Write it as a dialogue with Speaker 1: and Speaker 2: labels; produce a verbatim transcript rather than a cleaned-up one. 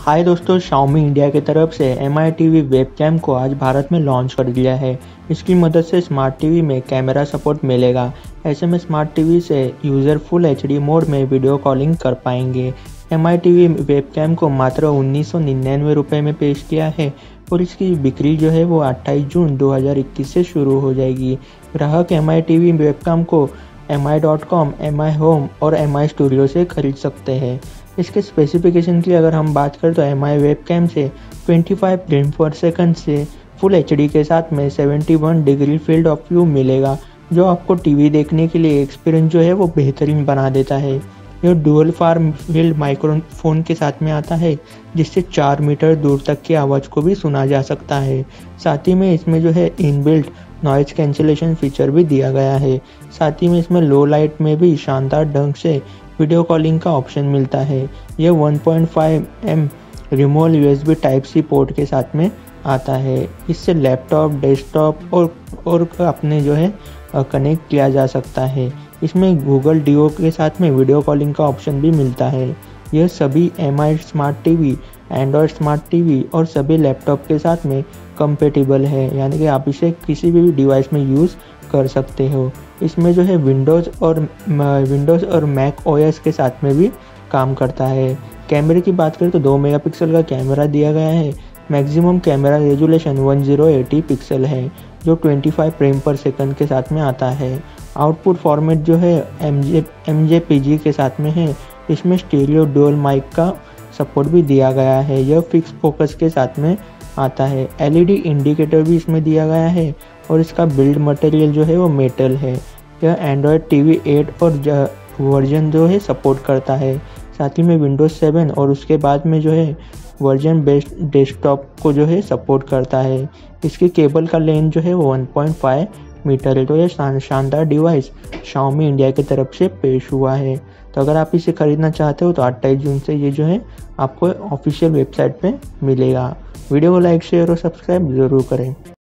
Speaker 1: हाय दोस्तों, Xiaomi India की तरफ से M I T V webcam को आज भारत में लॉन्च कर दिया है। इसकी मदद से स्मार्ट टीवी में कैमरा सपोर्ट मिलेगा। ऐसे में स्मार्ट टीवी से user full H D mode में वीडियो कॉलिंग कर पाएंगे। M I T V webcam को मात्र उन्नीस सौ निन्यानवे रुपये में पेश किया है और इसकी बिक्री जो है वो अट्ठाईस जून दो हज़ार इक्कीस से शुरू हो जाएगी। ग्राहक M I T V webcam को M I dot com, M I home और एम आई स्टूडियो से खरीद सकते हैं। इसके स्पेसिफिकेशन की अगर हम बात करें तो एम आई वेबकैम से पच्चीस फ्रेम पर सेकंड से फुल एच डी के साथ में इकहत्तर डिग्री फील्ड ऑफ व्यू मिलेगा, जो आपको टीवी देखने के लिए एक्सपीरियंस जो है वो बेहतरीन बना देता है। यह डुअल फार फील्ड माइक्रोफोन के साथ में आता है, जिससे चार मीटर दूर तक की आवाज़ को भी सुना जा सकता है। साथ ही में इसमें जो है इनबिल्ट नॉइज कैंसिलेशन फीचर भी दिया गया है। साथ ही में इसमें लो लाइट में भी शानदार ढंग से वीडियो कॉलिंग का ऑप्शन मिलता है। यह one point five M remote U S B type C port के साथ में आता है। इससे लैपटॉप, डेस्कटॉप और और अपने जो है कनेक्ट किया जा सकता है। इसमें गूगल डिओ के साथ में वीडियो कॉलिंग का ऑप्शन भी मिलता है। यह सभी M I smart TV, Android smart TV और सभी लैपटॉप के साथ में कंपेटिबल है, यानी कि आप इसे किसी भी डिवाइस में यूज़ कर सकते हो। इसमें जो है विंडोज़ और विंडोज़ और मैक ओ एस के साथ में भी काम करता है। कैमरे की बात करें तो दो मेगापिक्सल का कैमरा दिया गया है। Maximum camera resolution one thousand अस्सी पिक्सल है, जो पच्चीस फ्रेम पर सेकंड के साथ में आता है। आउटपुट फॉर्मेट जो है M J M J P G के साथ में है। इसमें स्टीरियो डुअल माइक का सपोर्ट भी दिया गया है। यह फिक्स फोकस के साथ में आता है। एल ई डी इंडिकेटर भी इसमें दिया गया है और इसका बिल्ड मटेरियल जो है वो मेटल है। यह एंड्रॉयड टी वी एट और वर्जन जो है सपोर्ट करता है। साथ ही में विंडोज़ सेवन और उसके बाद में जो है वर्जन बेस्ड डेस्कटॉप को जो है सपोर्ट करता है। इसकी केबल का लेंथ जो है वो वन पॉइंट फाइव मीटर है। तो यह शानदार डिवाइस Xiaomi इंडिया की तरफ से पेश हुआ है। तो अगर आप इसे खरीदना चाहते हो तो अट्ठाईस जून से ये जो है आपको ऑफिशियल वेबसाइट पे मिलेगा। वीडियो को लाइक, शेयर और सब्सक्राइब ज़रूर करें।